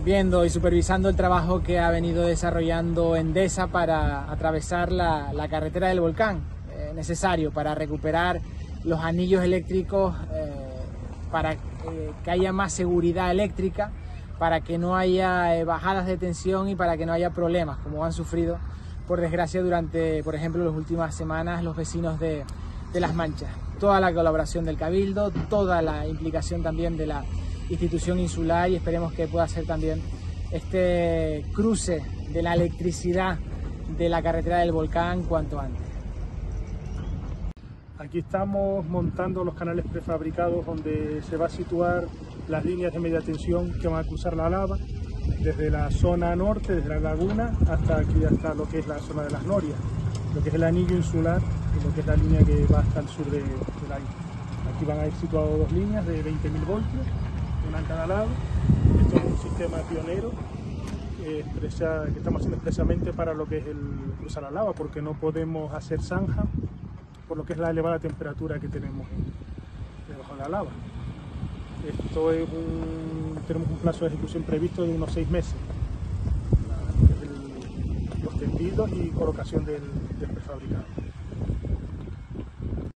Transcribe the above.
viendo y supervisando el trabajo que ha venido desarrollando Endesa para atravesar la carretera del volcán, necesario para recuperar los anillos eléctricos, para que haya más seguridad eléctrica, para que no haya bajadas de tensión y para que no haya problemas como han sufrido, por desgracia, durante, por ejemplo, las últimas semanas los vecinos de Las Manchas. Toda la colaboración del Cabildo, toda la implicación también de la institución insular, y esperemos que pueda ser también este cruce de la electricidad de la carretera del volcán cuanto antes. Aquí estamos montando los canales prefabricados donde se va a situar las líneas de media tensión que van a cruzar la lava desde la zona norte, desde la laguna, hasta aquí, hasta lo que es la zona de las Norias, lo que es el anillo insular y lo que es la línea que va hasta el sur de la isla. Aquí van a ir situadas dos líneas de 20.000 voltios, una en cada lado. Esto es un sistema pionero que estamos haciendo expresamente para lo que es el cruzar la lava, porque no podemos hacer zanja por lo que es la elevada temperatura que tenemos debajo de la lava. Esto es tenemos un plazo de ejecución previsto de unos 6 meses, los tendidos y colocación del prefabricado.